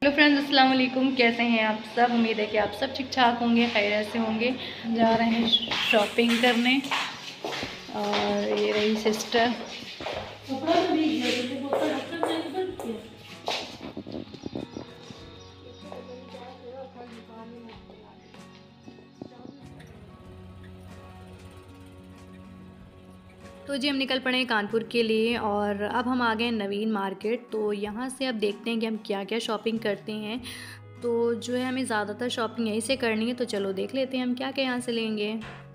Hello friends, अस्सलाम वालेकुम। कैसे हैं आप सब? उम्मीद है कि आप सब ठीक ठाक होंगे, खैरियत से होंगे। जा रहे हैं शॉपिंग करने और ये रही सिस्टर। तो जी हम निकल पड़े हैं कानपुर के लिए और अब हम आ गए नवीन मार्केट। तो यहाँ से अब देखते हैं कि हम क्या क्या शॉपिंग करते हैं। तो जो है हमें ज़्यादातर शॉपिंग यहीं से करनी है, तो चलो देख लेते हैं हम क्या क्या यहाँ से लेंगे।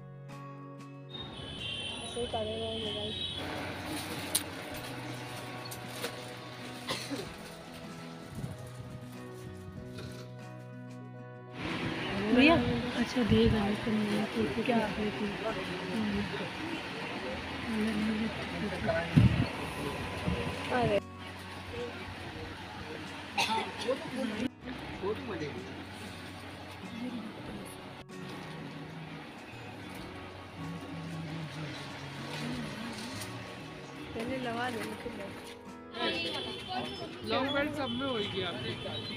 भैया अच्छा देगा तो क्या अरे पहले लगा दे लॉन्ग बेल्ट सब में होगी आपने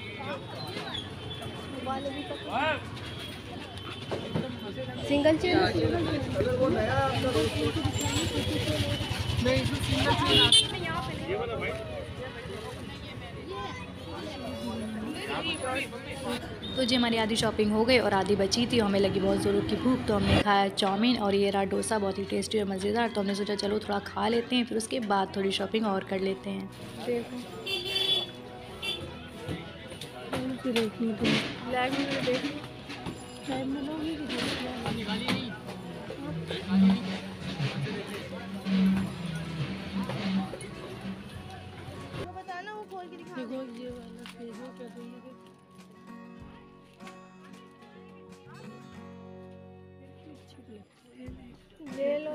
सिंगल चेन नहीं सिंगल चेन ये वाला भाई। तो जी हमारी आधी शॉपिंग हो गई और आधी बची थी। हमें लगी बहुत ज़ोरों की भूख, तो हमने खाया चाउमीन और ये रहा डोसा, बहुत ही टेस्टी और मज़ेदार। तो हमने सोचा चलो थोड़ा खा लेते हैं, फिर उसके बाद थोड़ी शॉपिंग और कर लेते हैं। बताना वो खोल के दिखा देखो ये वाला देखो क्या देंगे ले लो।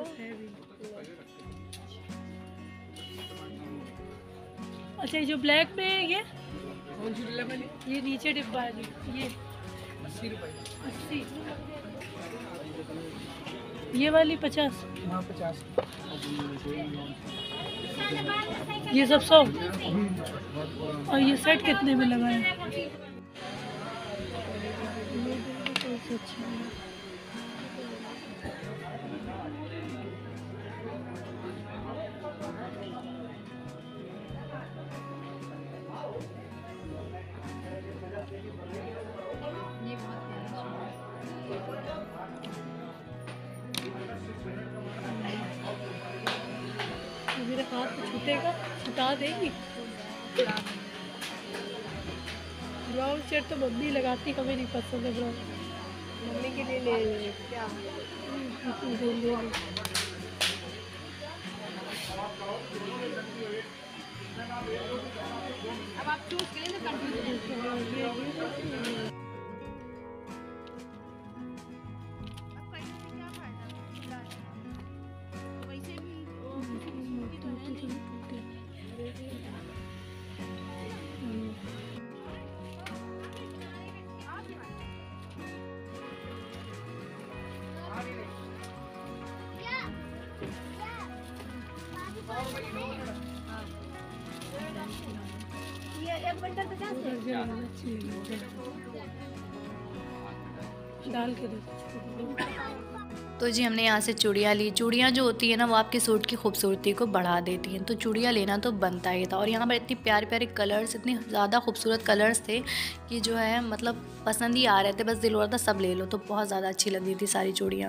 अच्छा ये जो ब्लैक में है ये कौन सी डिले वाली? ये नीचे डिब्बा है ये 80 रुपए। 80 ये वाली 50 हाँ 50। ये सब 100 और ये सेट कितने में लगा है? मेरे हाथ में छूटेगा, छुटा देगी। ब्राउन शर्ट तो मम्मी लगाती, हमें नहीं पसंद है ब्राउन। मम्मी के लिए ले ले क्या ले ले। अब आप चूज करें तो ये एक बंडल 50 डाल के दे। तो जी हमने यहाँ से चूड़ियाँ ली। चूड़ियाँ जो होती है ना, वो आपके सूट की खूबसूरती को बढ़ा देती हैं, तो चूड़ियाँ लेना तो बनता ही था। और यहाँ पर इतनी प्यारे प्यारे कलर्स, इतने ज़्यादा खूबसूरत कलर्स थे कि जो है मतलब पसंद ही आ रहे थे, बस दिल हो रहा था सब ले लो। तो बहुत ज़्यादा अच्छी लग रही थी सारी चूड़ियाँ।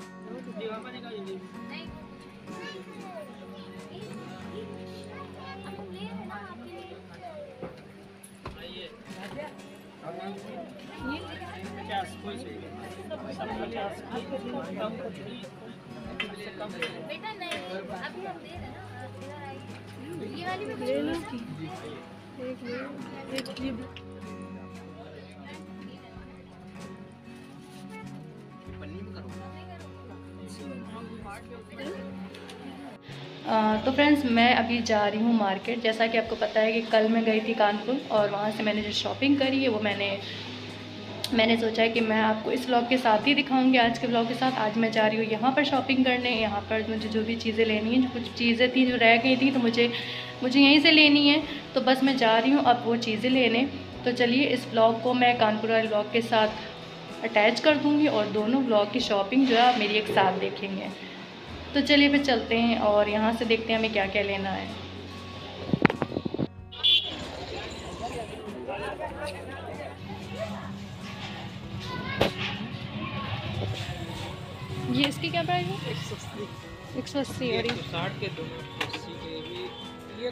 बेटा नहीं, अभी हम दे रहे हैं ना, ये वाली में ले लो एक ले एक तो फ्रेंड्स मैं अभी जा रही हूँ मार्केट। जैसा कि आपको पता है कि कल मैं गई थी कानपुर और वहाँ से मैंने जो शॉपिंग करी है वो मैंने सोचा है कि मैं आपको इस व्लॉग के साथ ही दिखाऊंगी। आज के व्लॉग के साथ आज मैं जा रही हूँ यहाँ पर शॉपिंग करने। यहाँ पर मुझे जो भी चीज़ें लेनी हैं, जो कुछ चीज़ें थी जो रह गई थी, तो मुझे यहीं से लेनी है। तो बस मैं जा रही हूँ अब वो चीज़ें लेने। तो चलिए इस ब्लॉग को मैं कानपुर वाले ब्लॉग के साथ अटैच कर दूँगी और दोनों ब्लॉग की शॉपिंग जो है आप मेरी एक साथ देखेंगे। तो चलिए फिर चलते हैं और यहाँ से देखते हैं हमें क्या क्या लेना है। ये इसकी क्या प्राइस है? 180 और 160 के 280 के भी ये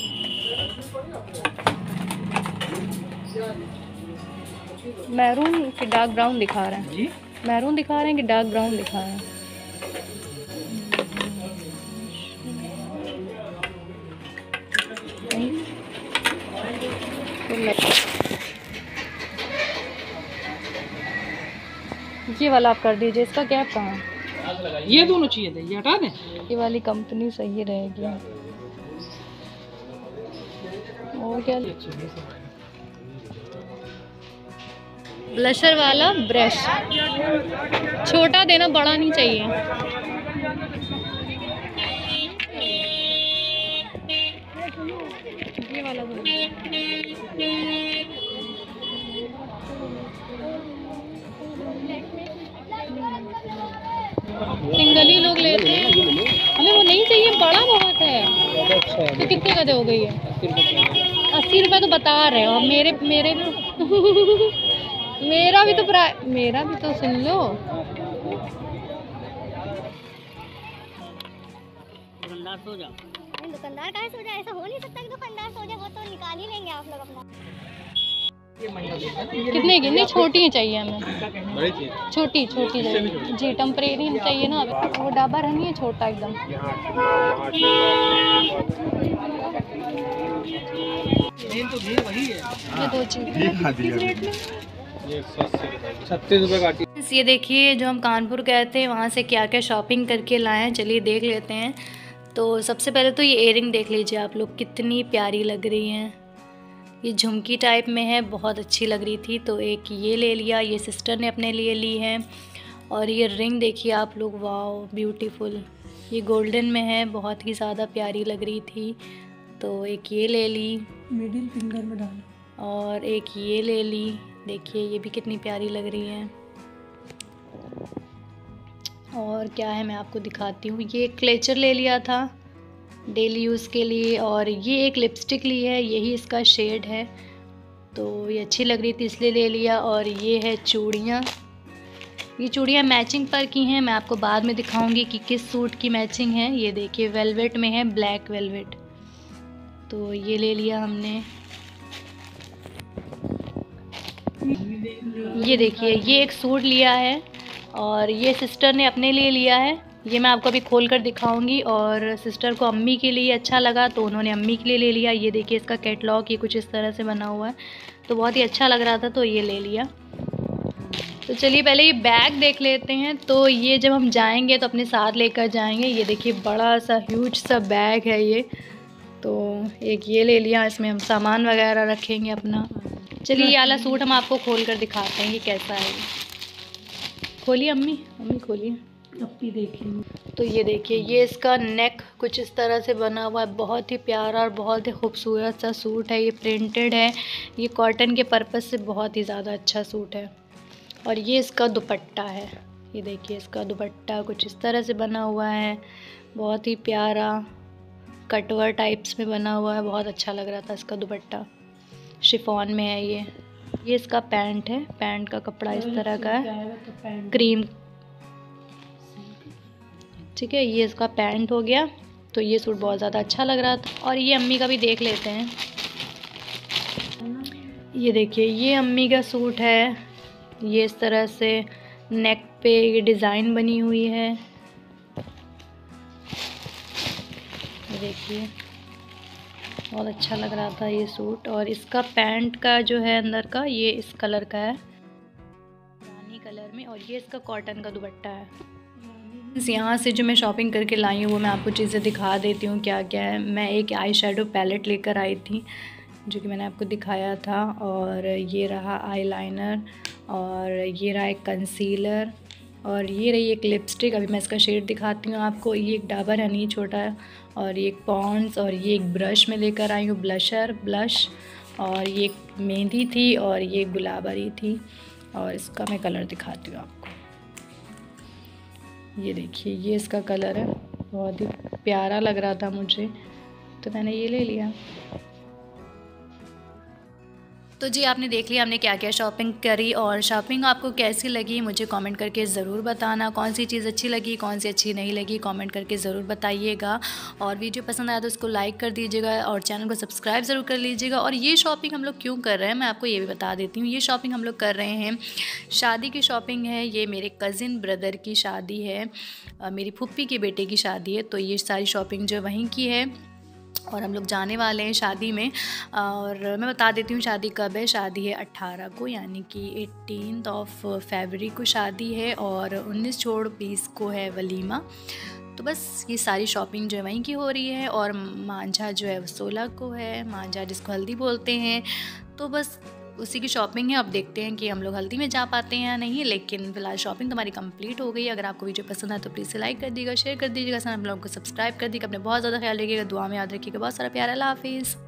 मैरून कि डार्क ब्राउन दिखा रहे हैं? जी मैरून दिखा रहे हैं कि डार्क ब्राउन दिखा रहे हैं? ये वाला आप कर दीजिए, इसका गैप कहाँ है? ये दोनों चाहिए थे, ये हटा दें। ये वाली कंपनी सही रहेगी। और क्या? ब्लशर वाला ब्रश छोटा देना, बड़ा नहीं चाहिए। ये वाला सिंगल ही लोग लेते हैं, हमें वो नहीं चाहिए, बड़ा बहुत है। तो कितने का दोगे ये? 80 रुपये तो बता रहे हो। मेरे मेरे मेरा भी तो सुन लो। दुकानदार का सो जाए, ऐसा हो नहीं सकता कि दुकानदार सो जाए, वो तो निकाल ही लेंगे आप लोग अपना। कितने की? नहीं छोटी ही चाहिए हमें, छोटी चाहिए जी, टेम्परेरी चाहिए ना। वो डाबर है नहीं है, छोटा एकदम। तो भी वही है। ये दो चीज़ 36 रुपये काटी। ये देखिए जो हम कानपुर गए थे वहाँ से क्या क्या शॉपिंग करके लाए हैं, चलिए देख लेते हैं। तो सबसे पहले तो ये इयररिंग देख लीजिए आप लोग, कितनी प्यारी लग रही हैं। ये झुमकी टाइप में है, बहुत अच्छी लग रही थी, तो एक ये ले लिया। ये सिस्टर ने अपने लिए ली है। और ये रिंग देखिए आप लोग, वाओ ब्यूटीफुल, ये गोल्डन में है, बहुत ही ज़्यादा प्यारी लग रही थी, तो एक ये ले ली, मिडिल फिंगर में डाल। और एक ये ले ली, देखिए ये भी कितनी प्यारी लग रही है। और क्या है मैं आपको दिखाती हूँ। ये क्लेचर ले लिया था डेली यूज़ के लिए, और ये एक लिपस्टिक ली है, यही इसका शेड है, तो ये अच्छी लग रही थी इसलिए ले लिया। और ये है चूड़ियाँ, ये चूड़ियाँ मैचिंग पर की हैं, मैं आपको बाद में दिखाऊंगी कि किस सूट की मैचिंग है। ये देखिए वेलवेट में है, ब्लैक वेलवेट, तो ये ले लिया हमने। ये देखिए ये एक सूट लिया है, और ये सिस्टर ने अपने लिए लिया है, ये मैं आपको अभी खोल कर दिखाऊंगी। और सिस्टर को अम्मी के लिए अच्छा लगा तो उन्होंने अम्मी के लिए ले लिया। ये देखिए इसका कैटलॉग ये कुछ इस तरह से बना हुआ है, तो बहुत ही अच्छा लग रहा था तो ये ले लिया। तो चलिए पहले ये बैग देख लेते हैं। तो ये जब हम जाएंगे तो अपने साथ लेकर जाएंगे। ये देखिए बड़ा सा ह्यूज सा बैग है ये, तो एक ये ले लिया, इसमें हम सामान वगैरह रखेंगे अपना। चलिए ये वाला सूट हम आपको खोल कर दिखाते हैं कि कैसा है। खोलिए अम्मी खोलिए, अपनी देखेंगे। तो ये देखिए ये इसका नेक कुछ इस तरह से बना हुआ है, बहुत ही प्यारा और बहुत ही खूबसूरत सा सूट है। ये प्रिंटेड है, ये कॉटन के पर्पज़ से बहुत ही ज़्यादा अच्छा सूट है। और ये इसका दुपट्टा है, ये देखिए इसका दुपट्टा कुछ इस तरह से बना हुआ है, बहुत ही प्यारा कटवर टाइप्स में बना हुआ है, बहुत अच्छा लग रहा था इसका दुपट्टा। शिफॉन में है ये इसका पैंट है, पैंट का कपड़ा इस तरह का है, क्रीम, ठीक है। ये इसका पैंट हो गया, तो ये सूट बहुत ज़्यादा अच्छा लग रहा था। और ये अम्मी का भी देख लेते हैं। ये देखिए ये अम्मी का सूट है, ये इस तरह से नेक पे ये डिज़ाइन बनी हुई है, ये देखिए बहुत अच्छा लग रहा था ये सूट। और इसका पैंट का जो है अंदर का ये इस कलर का है, रानी कलर में, और ये इसका कॉटन का दुपट्टा है। यहाँ से जो मैं शॉपिंग करके लाई हूँ वो मैं आपको चीज़ें दिखा देती हूँ क्या क्या है। मैं एक आई शेडो पैलेट लेकर आई थी जो कि मैंने आपको दिखाया था, और ये रहा आईलाइनर, और ये रहा एक कंसीलर, और ये रही एक लिपस्टिक। अभी मैं इसका शेड दिखाती हूँ आपको। ये एक डाबर हनी छोटा है, और ये एक पॉन्ड्स, और ये एक ब्रश में लेकर आई हूँ, ब्लश, और ये मेहंदी थी और ये गुलाबरी थी। और इसका मैं कलर दिखाती हूँ आपको। ये देखिए, ये इसका कलर है, बहुत ही प्यारा लग रहा था मुझे तो मैंने ये ले लिया। तो जी आपने देख लिया हमने क्या क्या शॉपिंग करी, और शॉपिंग आपको कैसी लगी मुझे कमेंट करके ज़रूर बताना। कौन सी चीज़ अच्छी लगी, कौन सी अच्छी नहीं लगी, कमेंट करके ज़रूर बताइएगा। और वीडियो पसंद आया तो उसको लाइक कर दीजिएगा और चैनल को सब्सक्राइब ज़रूर कर लीजिएगा। और ये शॉपिंग हम लोग क्यों कर रहे हैं मैं आपको ये भी बता देती हूँ। ये शॉपिंग हम लोग कर रहे हैं, शादी की शॉपिंग है। ये मेरे कज़िन ब्रदर की शादी है, मेरी फूफी के बेटे की शादी है। तो ये सारी शॉपिंग जो वहीं की है और हम लोग जाने वाले हैं शादी में। और मैं बता देती हूँ शादी कब है। शादी है 18 को, यानी कि 18 फरवरी को शादी है, और 19-20 को है वलीमा। तो बस ये सारी शॉपिंग जो है वहीं की हो रही है। और मांझा जो है वो 16 को है, मांझा जिसको हल्दी बोलते हैं। तो बस उसी की शॉपिंग है। अब देखते हैं कि हम लोग हल्दी में जा पाते हैं या नहीं, लेकिन फिलहाल शॉपिंग तो हमारी कंप्लीट हो गई है। अगर आपको वीडियो पसंद आए तो प्लीज़ लाइक कर दीजिएगा, शेयर कर दीजिएगा, हम लोगों को सब्सक्राइब कर दीजिएगा। अपने बहुत ज़्यादा ख्याल रखिएगा, दुआ में याद रखिएगा। बहुत सारा प्यार। अल्लाह हाफिज़।